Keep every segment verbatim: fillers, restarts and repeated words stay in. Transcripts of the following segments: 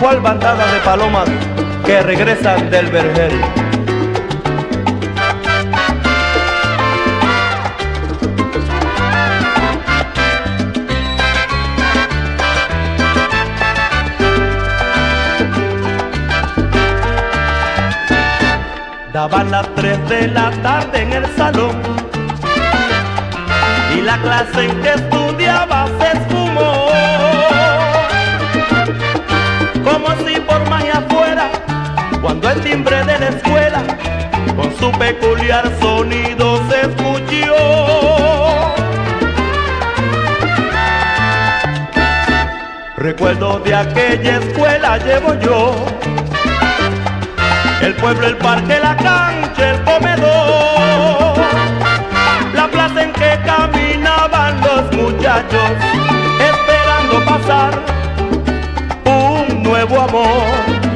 cual bandada de palomas que regresan del vergel. Daban las tres de la tarde en el salón y la clase en que estudiaba se esfumó. Como si por magia fuera, cuando el timbre de la escuela con su peculiar sonido se escuchó. Recuerdo de aquella escuela llevo yo el pueblo, el parque, la cancha, el comedor, la plaza en que caminaban los muchachos, esperando pasar un nuevo amor.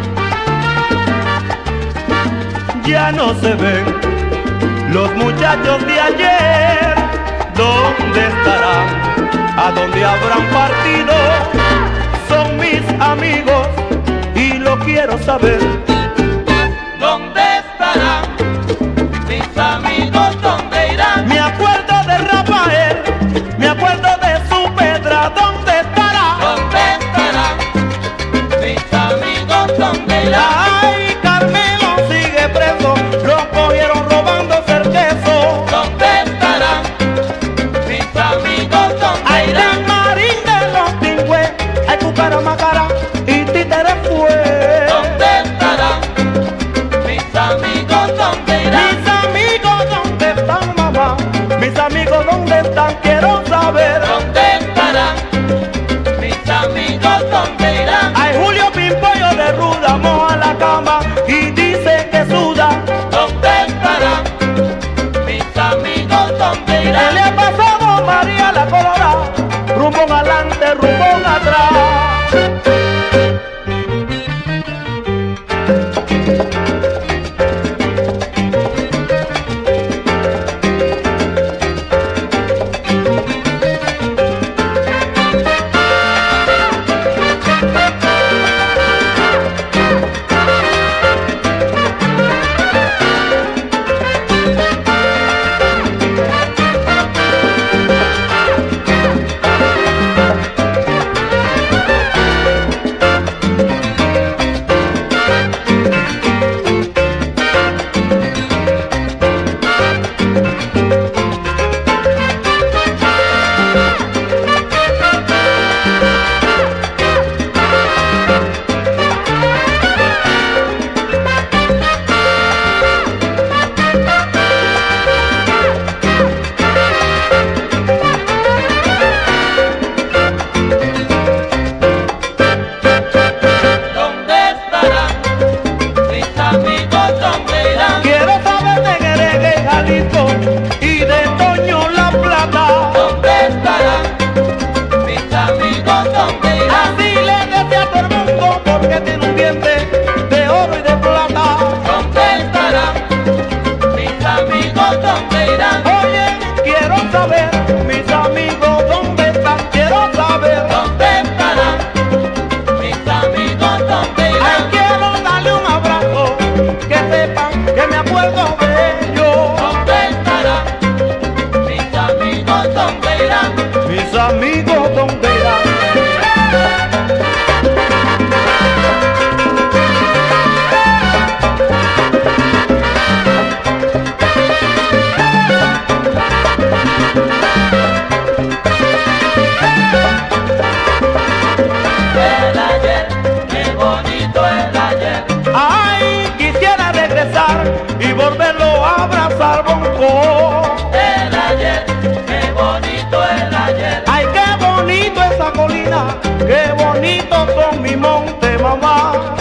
Ya no se ven los muchachos de ayer, ¿dónde estarán? ¿A dónde habrán partido? Son mis amigos y lo quiero saber. ¿Dónde estarán mis amigos? ¿Dónde irán? Me acuerdo de Rafael, me acuerdo de su Pedra. ¿Dónde estará? ¿Dónde estarán mis amigos? ¿Dónde irán? Ay, Carmelo sigue preso, lo cogieron robándose el queso. ¿Dónde estarán mis amigos? ¿Dónde Ay, irán? del Marín de los Tingües, ay, Cucaramacara y Títere fue. ¿Dónde estarán mis amigos? ¿Dónde irán? Mis amigos, ¿dónde están, mamá? Mis amigos, ¿dónde están? Quiero saber. ¿Dónde estarán mis amigos? ¿Dónde irán? Ay, Julio Pimpollo de Ruda moja la cama y dice que suda. ¿Dónde estarán mis amigos? ¿Dónde ¿Qué irán? le ha pasado a María la Colorada? Rumbo adelante, rumbo atrás. Y de Toño La Plata, ¿Dónde estarán mis amigos? ¿Dónde irán? así le decía a todo el mundo porque tiene un diente de oro y de plata. ¿Dónde estarán mis amigos? ¿Dónde irán? Oye, quiero saber, mis amigos, ¿dónde están? Quiero saber. ¿Dónde estarán mis amigos? ¿Dónde Ay, irán? quiero darle un abrazo, que sepan que me acuerdo de ellos. ¿Dónde estarán mis amigos? ¿Dónde irán? Mis amigos, ¿dónde irán? El ayer, qué bonito el ayer. Ay, quisiera regresar y volverlo a abrazar, bonco. El ayer, qué bonito el ayer. Ay, qué bonito esa colina, qué bonito son mi monte, mamá.